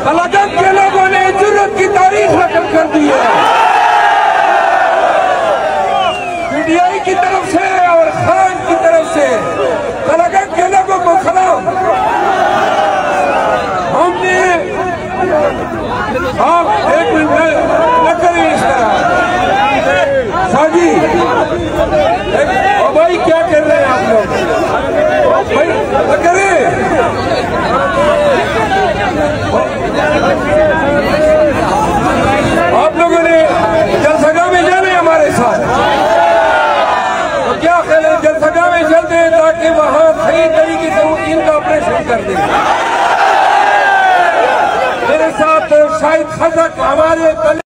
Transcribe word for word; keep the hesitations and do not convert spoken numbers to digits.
कलाकंद के लोगों ने जुर्रत की तारीख रकम कर दी है। पीटीआई की तरफ से और खान की तरफ से कलाकंद के लोगों को खिलाफ हमने आप एक मिनट न करें इस तरह साजी भाई, क्या कर रहे हैं आप लोग भाई, न करें। आप लोगों ने जनसभा में जाने हमारे साथ, तो क्या ख्याल है जनसभा में चलते हैं ताकि वहां सही तरीके से उनका ऑपरेशन कर दें। मेरे साथ शाहिद खजक हमारे